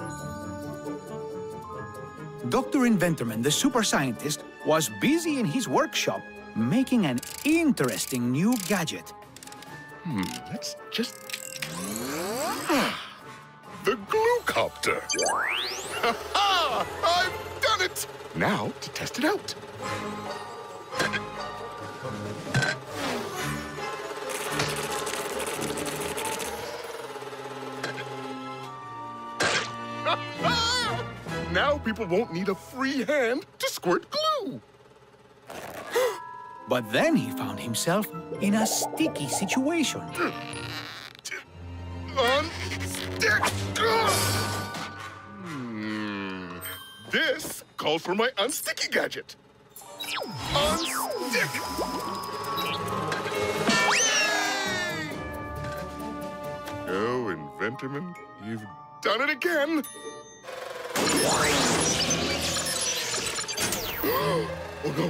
Dr. Inventorman, the super scientist, was busy in his workshop making an interesting new gadget. Let's just... The gluecopter! Ha-ha! I've done it! Now to test it out. Now people won't need a free hand to squirt glue. But then he found himself in a sticky situation. Unstick! This calls for my unsticky gadget. Unstick! Yay! Oh, Inventorman, you've done it again. Oh no!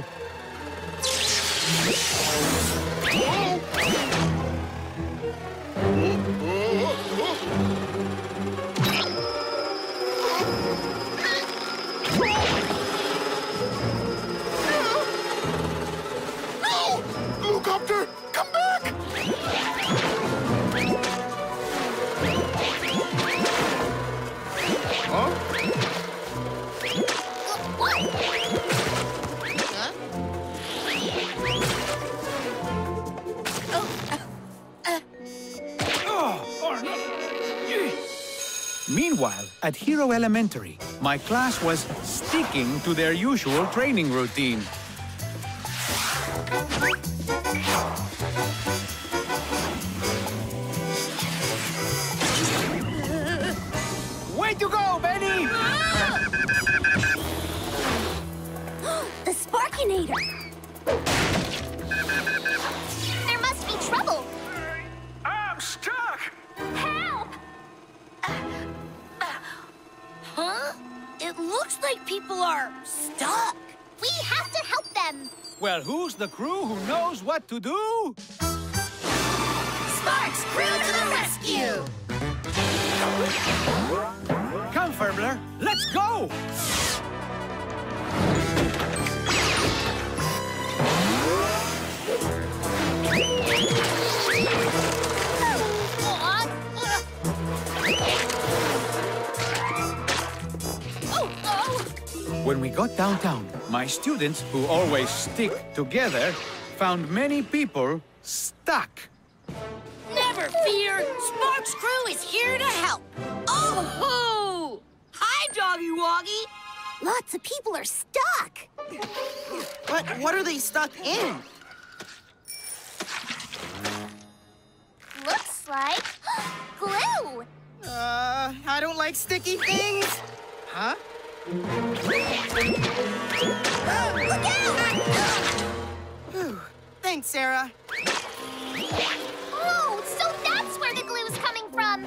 No! Gluecopter, come back! Huh? Meanwhile, at Hero Elementary, my class was sticking to their usual training routine. Way to go, Benny! The Sparkinator! There must be trouble! I'm stuck! Help! Huh? It looks like people are stuck. We have to help them. Well, who's the crew who knows what to do? Sparks, crew to the rescue! Come, Furbler, let's go! When we got downtown, my students, who always stick together, found many people stuck. Never fear! Sparks Crew is here to help! Oh-ho! Hi, Doggy Woggy! Lots of people are stuck! But what are they stuck in? Looks like glue! I don't like sticky things. Huh? Look out! Whew. Thanks, Sarah. Oh, so that's where the glue's coming from!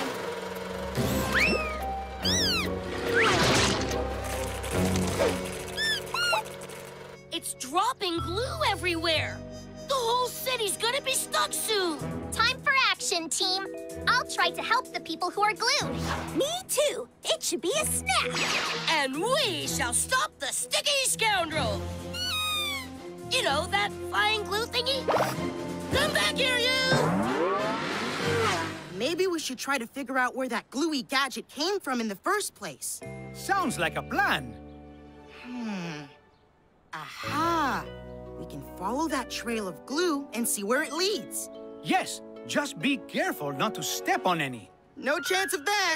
It's dropping glue everywhere! The whole city's gonna be stuck soon! Time for action, team! I'll try to help the people who are glued. Me too! It should be a snap! And we shall stop the sticky scoundrel! You know, that flying glue thingy? Come back here, you! Maybe we should try to figure out where that gluey gadget came from in the first place. Sounds like a plan. Aha! We can follow that trail of glue and see where it leads. Yes, just be careful not to step on any. No chance of that.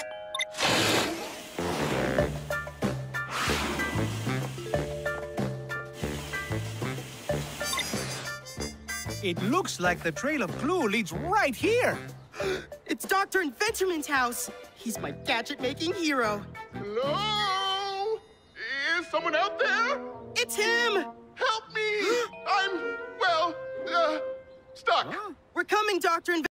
It looks like the trail of glue leads right here. It's Dr. Inventorman's house. He's my gadget-making hero. Hello? Is someone out there? It's him! Help me! I'm, well, stuck. We're coming, Dr.